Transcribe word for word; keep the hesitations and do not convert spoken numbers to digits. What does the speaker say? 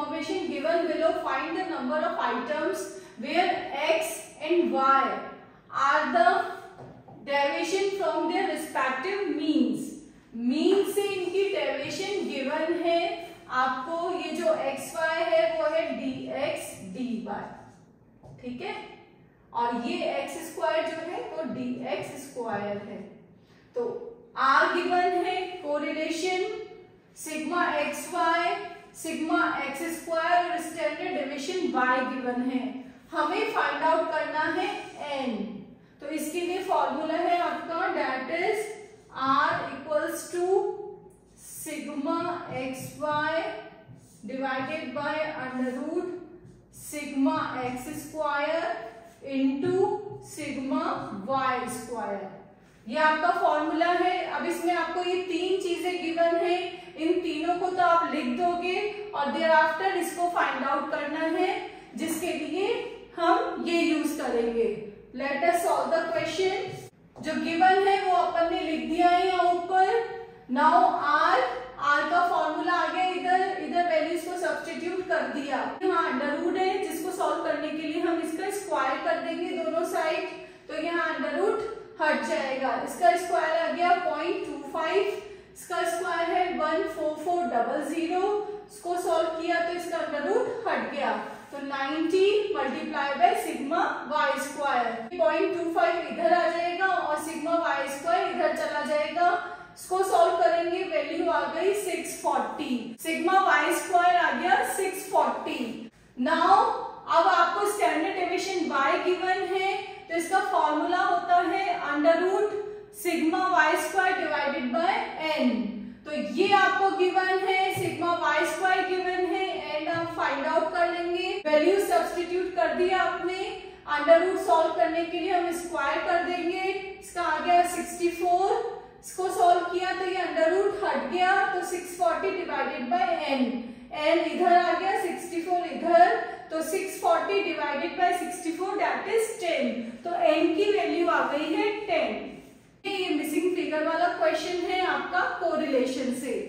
information given below, find the number of items where x and y are the deviation from their respective means. Mean से इनकी deviation given है आपको, ये जो x Y है वो है डी एक्स डी वाई, ठीक है, और ये एक्स स्क्वायर जो है वो डी एक्स स्क्वायर है। तो आर गिवन है, correlation sigma X Y sigma X square और स्टैंडर्ड डेविएशन वाई गिवन है। हमें फाइंड आउट करना है एन, तो इसके लिए फॉर्मूला है आपका that is R equals to sigma X Y divided by under root sigma X square into sigma Y square. ये आपका फॉर्मूला है। अब इसमें आपको ये तीन चीजें गिवन है, इन तीनों को तो आप लिख दोगे और देयर आफ्टर इसको फाइंड आउट करना है, जिसके लिए हम ये यूज करेंगे। Let us solve the question. जो गिवन है वो अपन ने लिख दिया है यहाँ ऊपर। नाउ आर आर का फॉर्मूला आ गया, इधर इधर वैल्यूज को सब्स्टिट्यूट कर दिया। यहाँ अंडर रूट है जिसको सॉल्व करने के लिए हम इसका स्क्वायर कर देंगे दोनों साइड, तो यहाँ अंडर रूट हट जाएगा। इसका स्क्वायर आ गया पॉइंट टू फाइव, इसका स्क्वायर है one four four double zero, इसको सॉल्व किया तो इसका अंडर रूट हट गया, तो ninety multiply by sigma Y square. Point two five इधर आ जाएगा और सिग्मा वाई स्क्वायर इधर चला जाएगा। इसको सॉल्व करेंगे, वैल्यू आ गई six forty, sigma Y square आ गया सिक्स फोर्टी। नाउ अब आपको स्टैंडर्ड डेविएशन वाई गिवन है, तो इसका फॉर्मूला होता है under root sigma Y square divided by N. तो ये आपको गिवन है, सिग्मा वाई स्क्वायर गिवन है, एंड हम फाइंड आउट कर लेंगे। वैल्यू सब्स्टिट्यूट कर दिया आपने, अंडर रूट सॉल्व करने के लिए हम स्क्वायर कर देंगे, इसका आ गया सिक्सटी फोर, इसको सॉल्व किया तो ये अंडर रूट हट गया, तो six forty divided by N, N इधर आ गया, सिक्सटी फोर इधर, तो six forty divided by sixty four that is ten, तो एन की वैल्यू आ गई है टेन। ये मिसिंग फिगर वाला क्वेश्चन है आपका कोरिलेशन से।